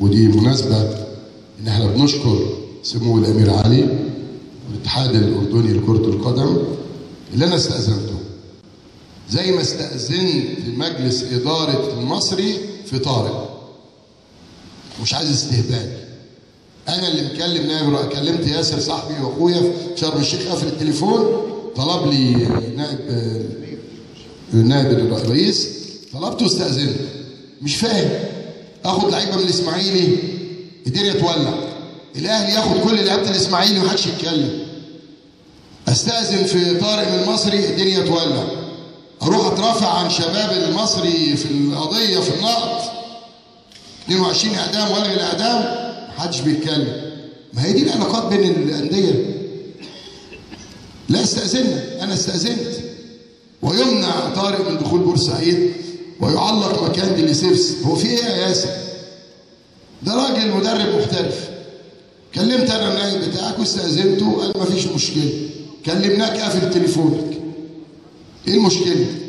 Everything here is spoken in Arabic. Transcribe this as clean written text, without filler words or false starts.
ودي مناسبة إن احنا بنشكر سمو الأمير علي والاتحاد الأردني لكرة القدم اللي أنا استأذنته، زي ما استأذنت مجلس إدارة المصري في طارق. مش عايز استهبال. أنا اللي مكلم نائب، كلمت ياسر صاحبي وأخويا في شرم الشيخ، قفل التليفون، طلب لي نائب الرئيس، طلبته واستأذنت. مش فاهم. آخد لعيبة من الإسماعيلي الدنيا تولع، الأهلي ياخد كل لعيبة الإسماعيلي ومحدش يتكلم. أستأذن في طارق من المصري الدنيا تولع. أروح أترافع عن شباب المصري في القضية في النقد 22 إعدام وألغي الإعدام، محدش بيتكلم. ما هي دي العلاقات بين الأندية. لا استأذنا، أنا استأذنت. ويمنع طارق من دخول بورسعيد ويعلق مكان ديليسيرس. هو في إيه يا ياسر؟ ده راجل مدرب محترف. كلمت أنا النائب بتاعك واستأذنته، قال مفيش مشكلة. كلمناك قافل تليفونك. إيه المشكلة؟